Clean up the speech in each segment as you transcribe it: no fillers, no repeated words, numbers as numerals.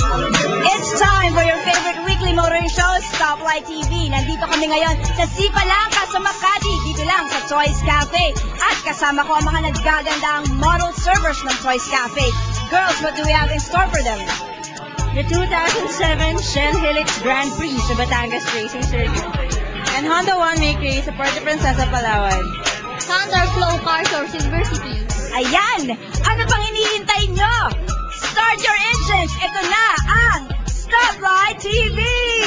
It's time for your favorite weekly motoring show, Stoplight TV. Nandito kami ngayon sa Sipalangka sa Makati, dito lang sa Toys Cafe. At kasama ko ang mga nagagandang model servers ng Toys Cafe. Girls, what do we have in store for them? The 2007 Shen Helix Grand Prix sa Batangas Racing Circuit. And Honda One Make Race sa Puerto Princesa, Palawan. Thunder Flow Cars or Silver City. Ayan! Ano pang hinihintay nyo? Start your engines! Ito na ang Stoplight TV!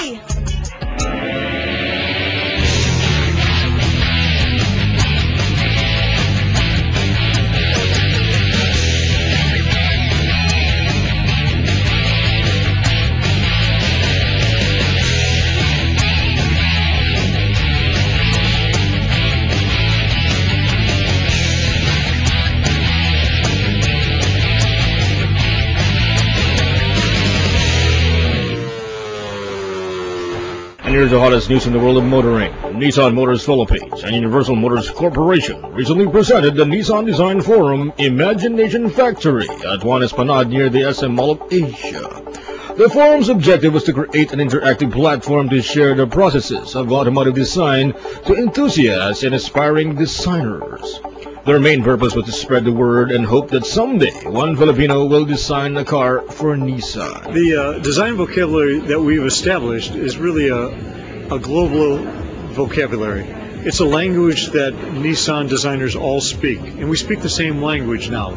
And here's the hottest news in the world of motoring. Nissan Motors Philippines and Universal Motors Corporation recently presented the Nissan Design Forum Imagination Factory at Juan Esplanade near the SM Mall of Asia. The forum's objective was to create an interactive platform to share the processes of automotive design to enthusiasts and aspiring designers. Their main purpose was to spread the word and hope that someday one Filipino will design a car for Nissan. The design vocabulary that we've established is really a global vocabulary. It's a language that Nissan designers all speak, and we speak the same language now.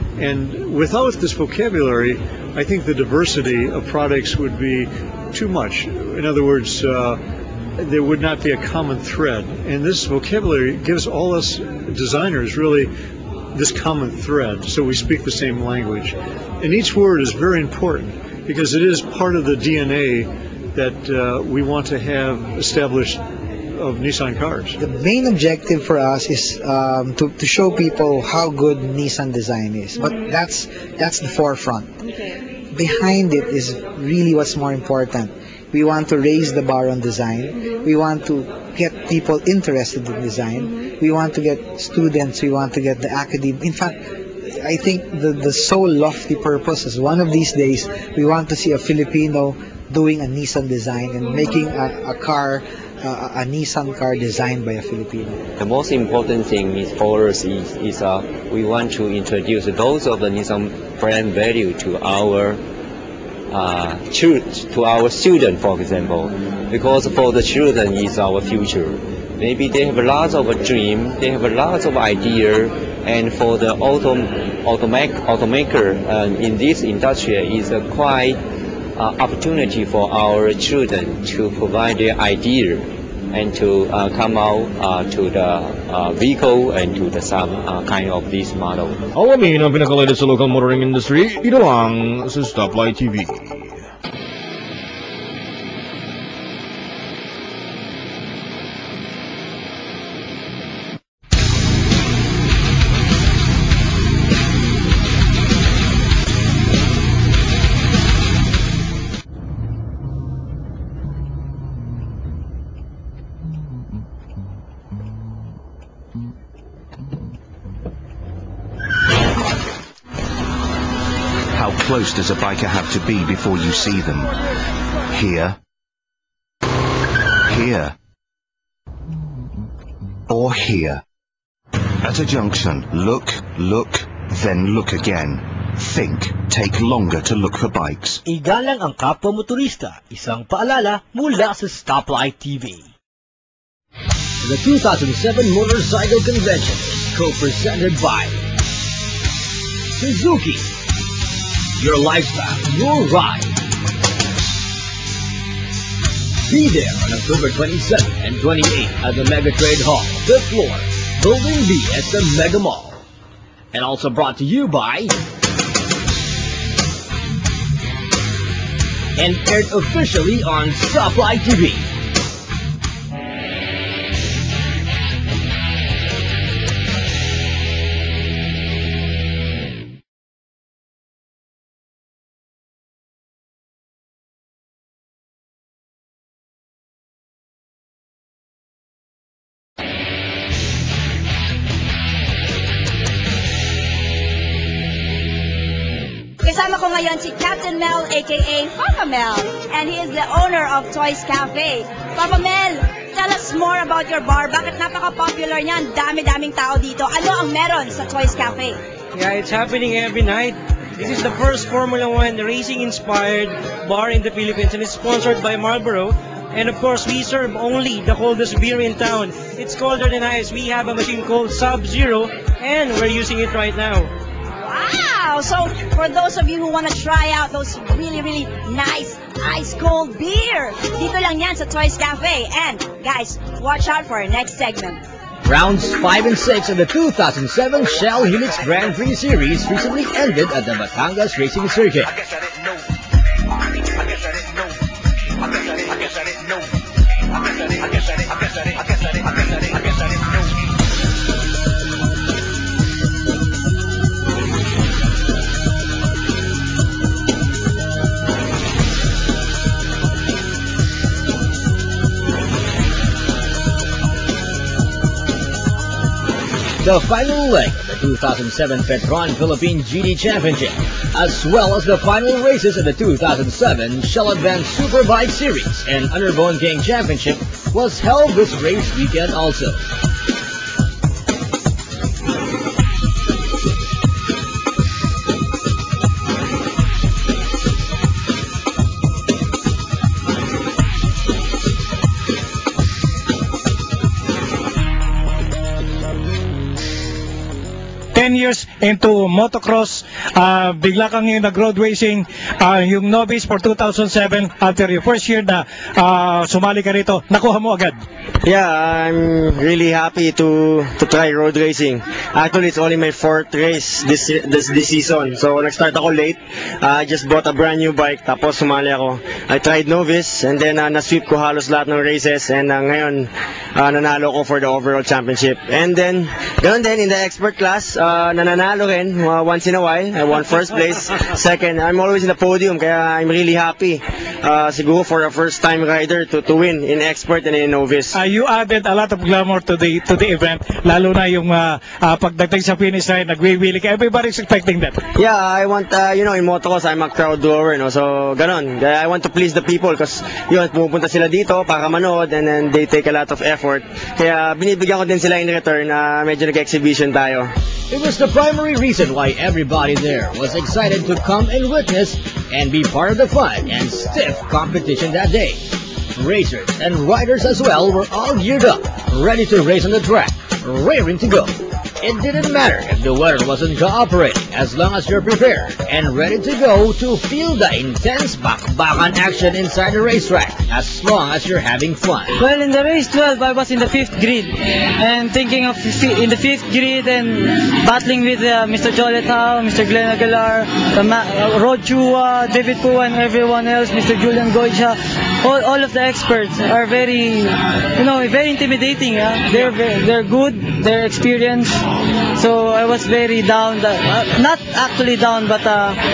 And without this vocabulary, I think the diversity of products would be too much. In other words, there would not be a common thread. And this vocabulary gives all us designers really this common thread, so we speak the same language. And each word is very important because it is part of the DNA that we want to have established of Nissan cars. The main objective for us is to show people how good Nissan design is, but that's the forefront. Okay. Behind it is really what's more important. We want to raise the bar on design. We want to get people interested in design. We want to get students. We want to get the academe. In fact, I think the sole lofty purpose is one of these days we want to see a Filipino doing a Nissan design and making a car, a Nissan car designed by a Filipino. The most important thing is for us is we want to introduce those of the Nissan brand value to our students, for example, because for the children is our future. Maybe they have lots of dream, they have lots of idea, and for the automaker in this industry is a quite opportunity for our children to provide their idea and to come out to the vehicle and to the some kind of this model. Alamin ang pinakalatest sa local motoring industry, dito lang sa Stoplight TV. How close does a biker have to be before you see them? Here, here, or here. At a junction, look, then look again. Think, take longer to look for bikes. Igalang ang kapwa motorista, isang paalala mula sa Stoplight TV. The 2007 Motorcycle Convention is co-presented by Suzuki. Your lifestyle, your ride. Be there on October 27 and 28 at the Mega Trade Hall, 5th floor, Building B at the Mega Mall. And also brought to you by and aired officially on Stoplight TV. Kasama ko ko ngayon si Captain Mel, aka Papa Mel, and he is the owner of Toys Cafe. Papa Mel, tell us more about your bar. Bakit napaka-popular niyan? Dami-daming tao dito. Ano ang meron sa Toys Cafe? Yeah, it's happening every night. This is the first Formula 1 racing-inspired bar in the Philippines, and it's sponsored by Marlboro. And of course, we serve only the coldest beer in town. It's colder than ice. We have a machine called Sub-Zero, and we're using it right now. Wow! So, for those of you who want to try out those really, really nice ice-cold beer, dito lang yan sa Toys Cafe. And, guys, watch out for our next segment. Rounds 5 and 6 of the 2007 Shell Helix Grand Prix Series recently ended at the Batangas Racing Circuit. The final leg of the 2007 Petron Philippine GT Championship, as well as the final races of the 2007 Shell Advance Superbike Series and Underbone King Championship, was held this race weekend also. Years into motocross, bigla kang yung nag-road racing, yung novice for 2007, after your first year na sumali ka rito, nakuha mo agad. Yeah, I'm really happy to try road racing. Actually, it's only my 4th race this season. So, nag-start ako late. I just bought a brand new bike, tapos sumali ako. I tried novice, and then na-sweep ko halos lahat ng races, and ngayon, nanalo ko for the overall championship. And then, ganun din, in the expert class, nananalo rin once in a while. I won first place, second. I'm always in the podium, kaya I'm really happy. Siguro for a first-time rider to win in expert and in novice. You added a lot of glamour to the event, lalo na yung pagdating sa finish line, nagwiwili ka. Everybody's expecting that. Yeah, I want, in motocross, I'm a crowd drawer, no? So, ganon. I want to please the people because, pumupunta sila dito para manood, and then they take a lot of effort. Kaya binibigyan ko din sila in return na medyo nag-exhibition tayo. It was the primary reason why everybody there was excited to come and witness and be part of the fun and stiff competition that day. Racers and riders as well were all geared up, ready to race on the track, raring to go. It didn't matter if the weather wasn't cooperating as long as you're prepared and ready to go to feel the intense bakbakan action inside the racetrack as long as you're having fun. Well, in the race 12, I was in the 5th grid and thinking of in the 5th grid and battling with Mr. Joletao, Mr. Glenn Aguilar, Rod Chua, David Pua, and everyone else, Mr. Julian Goicha. All of the experts are very, very intimidating. Yeah? They're good, they're experienced. So I was very down, not actually down, but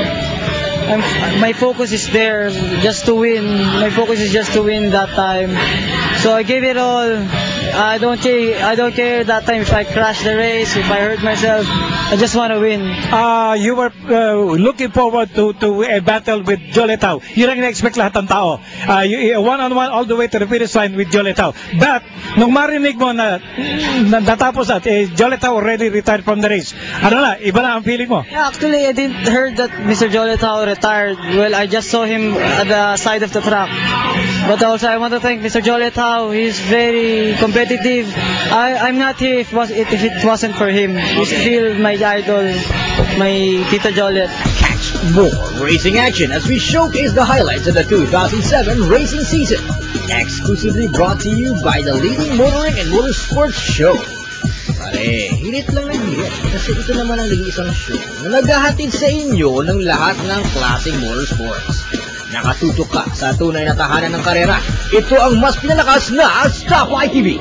my focus is there just to win. My focus is just to win that time. So I gave it all. I don't care that time if I crash the race, if I hurt myself. I just want to win. You were looking forward to a battle with Joletao. Yun ang ina-expect lahat ng tao. One-on-one all the way to the finish line with Joletao. But, nung marinig mo na natapos at Joletao already retired from the race, iba na ang feeling mo? Yeah, actually, I didn't heard that Mr. Joletao retired. Well, I just saw him at the side of the track. But also, I want to thank Mr. Joletao. He's very competitive. I'm not here if it wasn't for him. He's still my idol, my Tita Jolet. Catch more racing action as we showcase the highlights of the 2007 racing season. Exclusively brought to you by the leading motoring and motorsports show. Pare, hirit lang ng hirit kasi ito naman ang nag-iisang show na naghahatid sa inyo ng lahat ng klaseng motorsports. Nakatutok ka sa tunay na tahanan ng karera. Ito ang mas pinalakas na Stoplight TV.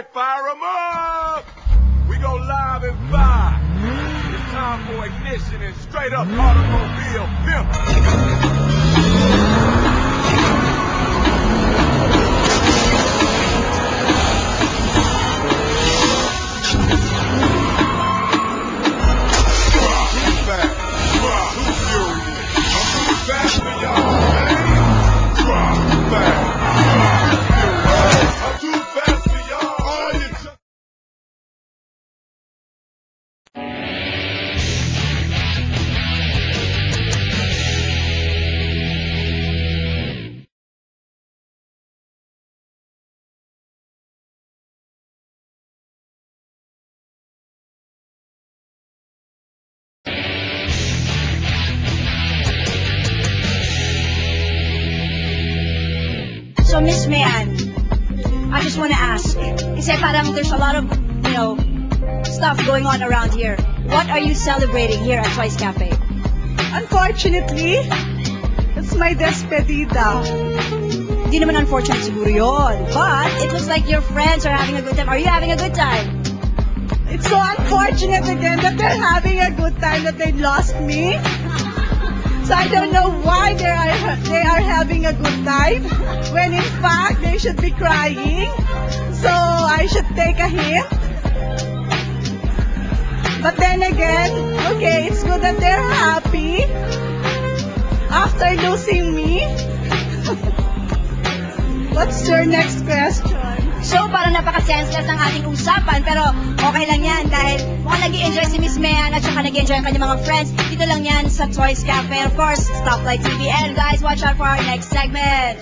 right, fire 'em up! We go live in 5. It's time for ignition and straight up automobile pimp. So, Miss Mayan, I just want to ask, kasi parang there's a lot of, stuff going on around here. What are you celebrating here at Choice Cafe? Unfortunately, it's my despedida. Hindi naman unfortunate siguro yun. But it looks like your friends are having a good time. Are you having a good time? It's so unfortunate again that they're having a good time that they lost me. So I don't know why they are having a good time when in fact they should be crying. So I should take a hint. But then again, okay, it's good that they're happy after losing me. What's your next question? So, parang napaka-senseless ng ating usapan, pero okay lang yan dahil mukhang nag-i-enjoy si Miss Mayan at saka nag-i-enjoy ang kanyang mga friends. Dito lang yan sa Choice Cafe. Of course, Stoplight TV. And guys, watch out for our next segment.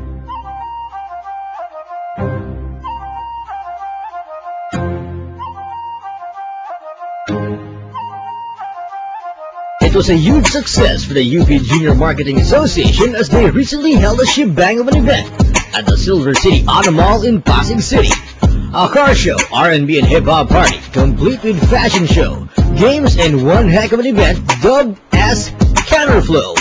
It was a huge success for the UP Junior Marketing Association as they recently held a shebang of an event at the Silver City Auto Mall in Pasig City. A car show, R&B and hip-hop party, complete with fashion show, games, and one heck of an event dubbed as Counterflow.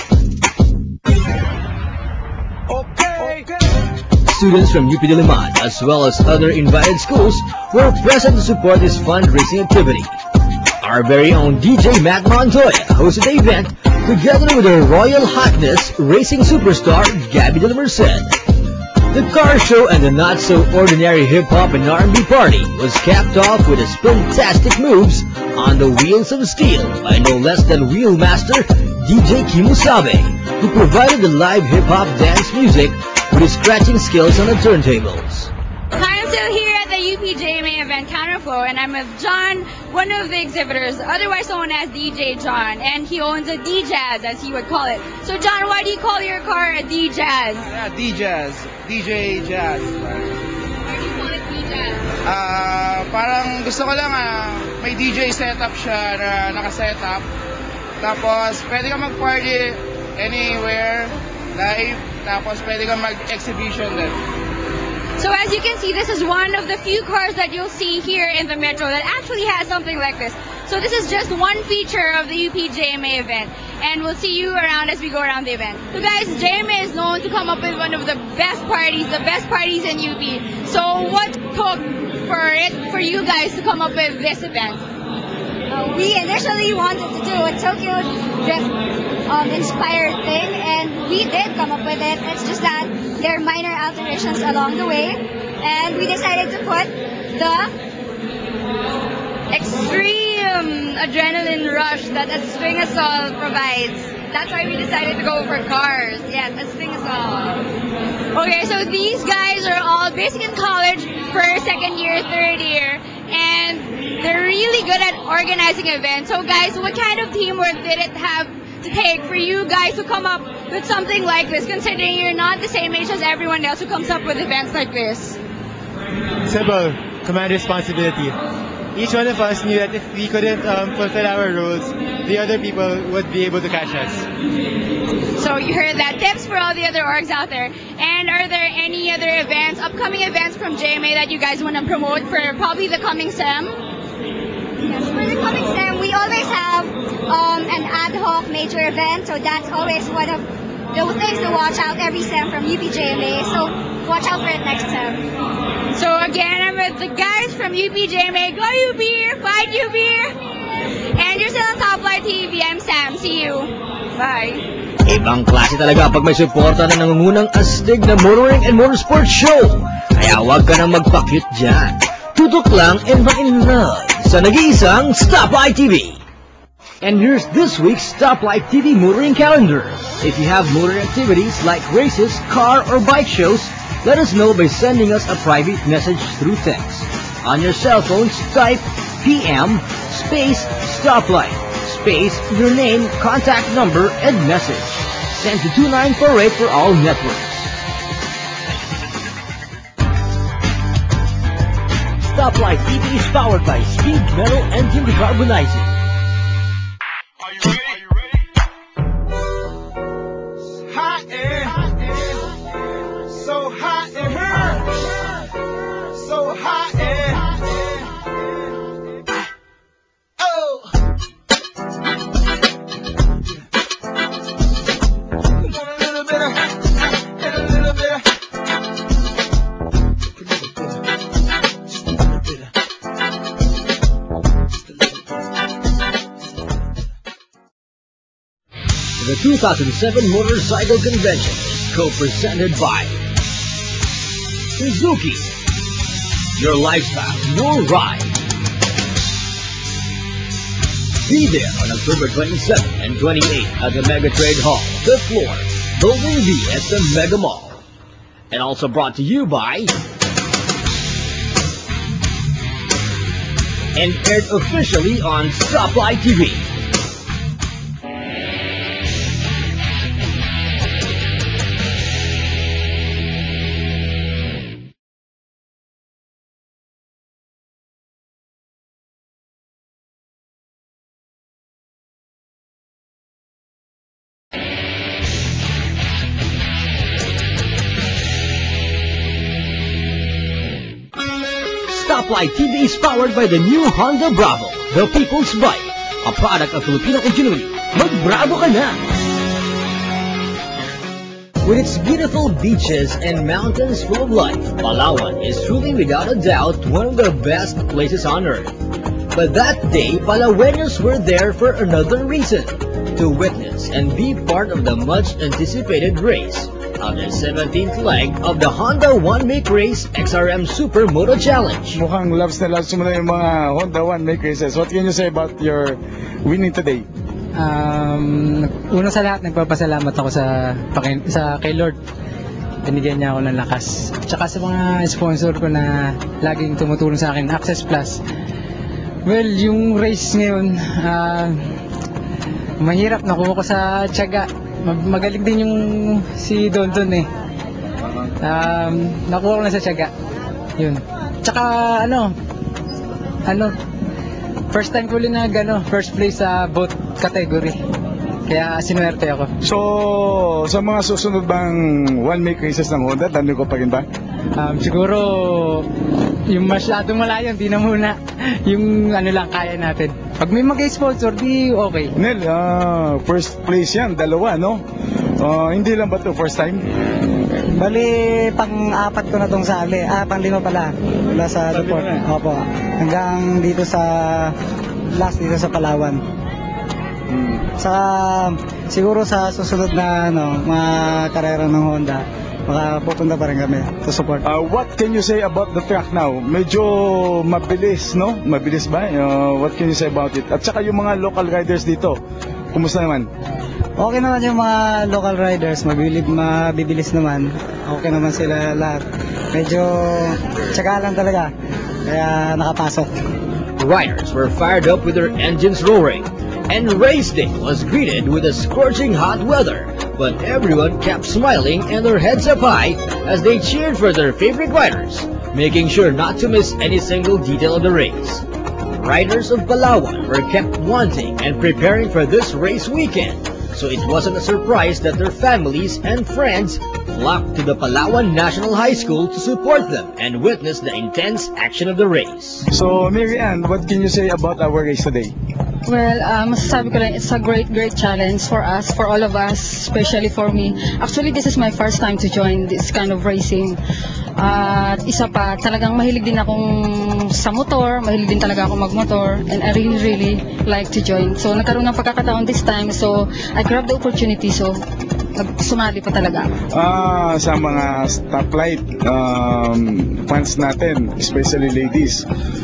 Students from UP Diliman, as well as other invited schools, were present to support this fundraising activity. Our very own DJ Matt Montoya hosted the event together with her Royal Hotness racing superstar Gabby De La Merced. The car show and the not-so-ordinary hip-hop and R&B party was capped off with a sprintastic moves on the Wheels of Steel by no less than Wheelmaster DJ Kimusabe, who provided the live hip-hop dance music with his scratching skills on the turntables. Hi, I'm still here at the UPJMA event Counterflow, and I'm with John, one of the exhibitors, otherwise known as DJ John, and he owns a D-Jazz, as he would call it. So John, why do you call your car a D-Jazz? Yeah, D-Jazz. DJ Jazz. Why do you call it D-Jazz? Parang gusto ko lang may DJ setup siya na naka-setup. Tapos pwede ka mag-party anywhere, live. Tapos pwede ka mag-exhibition din. So as you can see, this is one of the few cars that you'll see here in the Metro that actually has something like this. So this is just one feature of the UPJMA event, and we'll see you around as we go around the event. So guys, JMA is known to come up with one of the best parties in UP. So what took for you guys to come up with this event? We initially wanted to do a Tokyo Drift inspired thing, and we did come up with it. It's just that there are minor alterations along the way, and we decided to put the extreme adrenaline rush that a Swing Assault provides. That's why we decided to go for cars. Yes, a Swing Assault. Okay, so these guys are all basically in college, first, second year, third year, and they're really good at organizing events. So guys, what kind of teamwork did it have to take for you guys to come up with something like this, considering you're not the same age as everyone else who comes up with events like this? Simple. Command responsibility. Each one of us knew that if we couldn't fulfill our roles, the other people would be able to catch us. So you heard that. Tips for all the other orgs out there. And are there any other events, upcoming events from JMA that you guys want to promote for probably the coming SEM? Yes, for the coming SEM, we always have an ad hoc major event, so that's always one of the things to watch out every SEM from UPJMA, so watch out for it next SEM. So again, I'm with the guys from UPJMA. Go UP! Fight UP! And you're still on Top Flight TV. I'm Sam. See you. Bye. Ibang klase talaga pag may suporta na nangungunang astig na motoring and motorsport show. Kaya huwag ka nang magpa-cute dyan. Tutok lang and ma-in-love sa nag-iisang Stoplight TV. And here's this week's Stoplight TV motoring calendar. If you have motoring activities like races, car, or bike shows, let us know by sending us a private message through text. On your cell phones, type PM space Stoplight space your name, contact number, and message. Send to 2948 for all networks. Stoplight TV is powered by Speed Metal Engine Decarbonizing. Are you ready? Hot air. So hot in here. So hot air. Oh. Want a little bit of and a little bit of. The 2007 Motorcycle Convention is co-presented by Suzuki. Your lifestyle, your ride. Be there on October 27 and 28 at the Mega Trade Hall, the floor, Building B at the Mega Mall. And also brought to you by and aired officially on Stoplight TV. Stoplight TV is powered by the new Honda Bravo, the people's bike, a product of Filipino ingenuity. Mag-Bravo ka na! With its beautiful beaches and mountains full of life, Palawan is truly without a doubt one of the best places on earth. But that day, Palaweños were there for another reason, to witness and be part of the much-anticipated race of the 17th leg of the Honda One Make Race XRM Super Moto Challenge. Mukhang loves na loves mo na yung mga Honda One Make Races. What can you say about your winning today? Una sa lahat, nagpapasalamat ako sa kay Lord. Binigyan niya ako ng lakas. Tsaka sa mga sponsor ko na laging tumutulong sa akin, Access Plus. Well, yung race ngayon, mahirap. Nakuha ko sa tiyaga. Magaling din yung si Don eh. Nakuha ko na sa tiyaga. Yun. Tsaka first time ko ulit na first place sa both category. Kaya sinuwerte ako. So, sa mga susunod bang One Make Races ng Honda, dami ko pa rin ba? Siguro, yung masyadong malayo, hindi na muna. Yung lang kaya natin. Pag may mag-sponsor, di okay. Nel, first place yan, dalawa, no? Hindi lang ba ito first time? Bali, pang-apat ko na itong sali. Pang-lima pala. Wala sa report. Opo. Hanggang dito sa last dito sa Palawan. Siguro sa susunod na mga karera ng Honda, pupunta pa rin kami to support. What can you say about the track now? Medyo mabilis, no? Mabilis ba? What can you say about it? At saka yung mga local riders dito, kumusta naman? Okay naman yung mga local riders, mabibilis naman. Okay naman sila lahat. Medyo tsaga lang talaga, kaya nakapasok. Riders were fired up with their engines roaring, and race day was greeted with a scorching hot weather. But everyone kept smiling and their heads up high as they cheered for their favorite riders, making sure not to miss any single detail of the race. Riders of Palawan were kept wanting and preparing for this race weekend, so it wasn't a surprise that their families and friends flocked to the Palawan National High School to support them and witness the intense action of the race. So, Mary Ann, what can you say about our race today? Well, masasabi ko lang, it's a great challenge for us, for all of us, especially for me. Actually, this is my first time to join this kind of racing. At isa pa, talagang mahilig din akong sa motor, mahilig din talaga ako magmotor, and I really like to join. So, nagkaroon ng pagkakataon this time, so I grabbed the opportunity, so sumali pa talaga. Sa mga stoplight fans natin, especially ladies,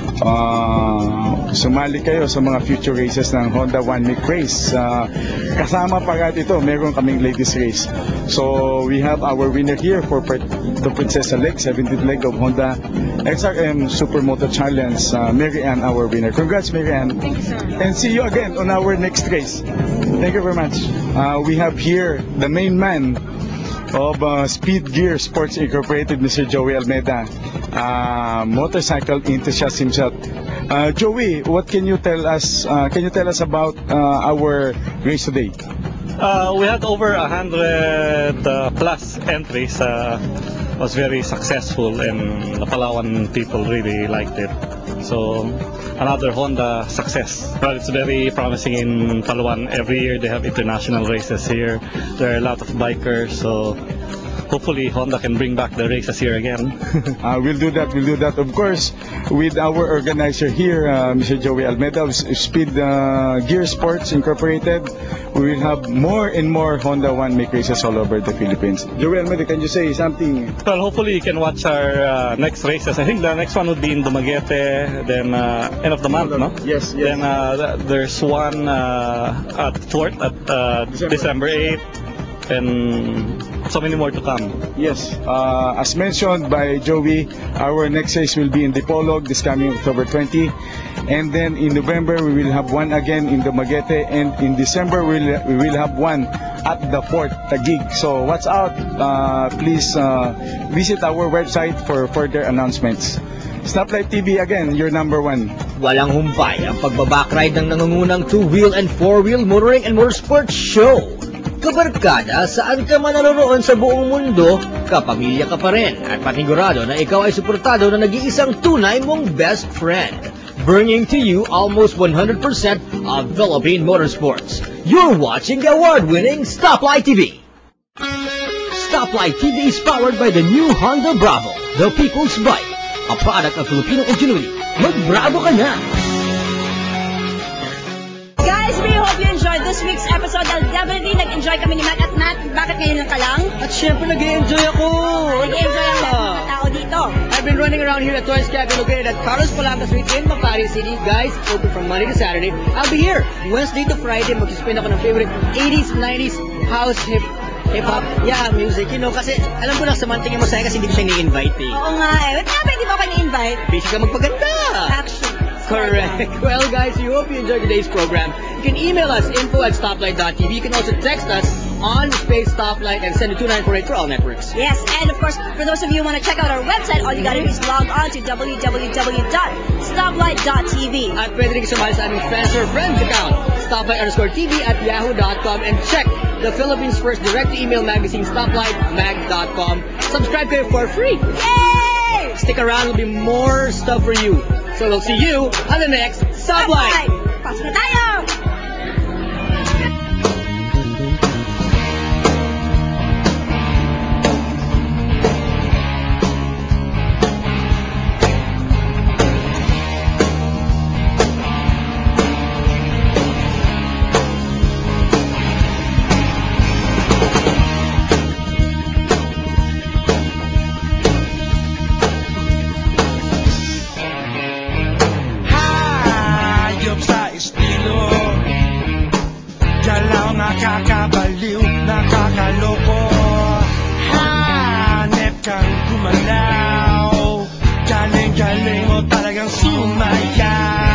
sumali kayo sa mga future races ng Honda One Week Race. Kasama pa ito, meron kaming ladies race. So we have our winner here for the Princesa Leg, 17th leg of Honda XRM Supermoto Challenge. Mary Ann, our winner. Congrats, Mary Ann. Thank you, sir. And see you again on our next race. Thank you very much. We have here the main man of Speed Gear Sports Incorporated, Mr. Joey Almeida, motorcycle enthusiast himself. Joey, what can you tell us? Can you tell us about our race today? We had over 100 plus entries. Was very successful, and the Palawan people really liked it. So another Honda success. But it's very promising in Palawan. Every year they have international races here. There are a lot of bikers, so hopefully Honda can bring back the races here again. We'll do that. Of course, with our organizer here, Mr. Joey Almeida of Speed Gear Sports Incorporated, we will have more and more Honda One Make races all over the Philippines. Joey Almeida, can you say something? Well, hopefully you can watch our next races. I think the next one would be in Dumaguete, then end of the month, no? Yes. Then there's one at Fort at December 8th, and so many more to come. Yes, as mentioned by Joey, our next race will be in Dipolog this coming October 20, and then in November we will have one again in Dumaguete, and in December we will have one at the Fort Taguig. So watch out, please visit our website for further announcements. Stoplight TV again, your number one. Walang humpay ang pagbabakride ng nangungunang two-wheel and four-wheel motoring and motorsports show. Kabarkada, saan ka man naroon sa buong mundo, kapamilya ka pa rin at panigurado na ikaw ay suportado na nag-iisang tunay mong best friend. Bringing to you almost 100% of Philippine motorsports. You're watching the award-winning Stoplight TV. Stoplight TV is powered by the new Honda Bravo, the people's bike, a product of Filipino ingenuity. Mag-Bravo ka na! Guys, we hope you enjoyed this week's episode. Definitely nag-enjoy kami ni Matt at Matt. Bakit ngayon lang ka lang? At syempre nag-i-enjoy ako. Nag-i-enjoy ang lahat ng mga tao dito. I've been running around here at Toys Cafe located at Carlos Palanca Street in Makati City. Guys, open from Monday to Saturday. I'll be here Wednesday to Friday. Mag-spend ako ng favorite 80s, 90s house hip-hop, music, kasi alam ko lang samantingin mo sa'yo kasi hindi ko siya ni-invite eh. Oo nga eh. Ba't nga hindi mo ako ni-invite? Busy ka magpaganda. Actually. Correct. Well, guys, we hope you enjoyed today's program. You can email us info@stoplight.tv. You can also text us on space stoplight and send it 2948 for all networks. Yes, and of course, for those of you who want to check out our website, all you gotta do is log on to www.stoplight.tv. At pwede rin sumali sa aming fans or friends account, stoplight_TV@yahoo.com, and check the Philippines' first direct-to-email magazine, stoplightmag.com. Subscribe kayo for free. Yay! Stick around, there'll be more stuff for you. So we'll see you on the next Stoplight. Pasok na tayo! Nakakabaliw, nakakaloko, hanep kang gumalaw, galing-galing mo talagang sumayaw.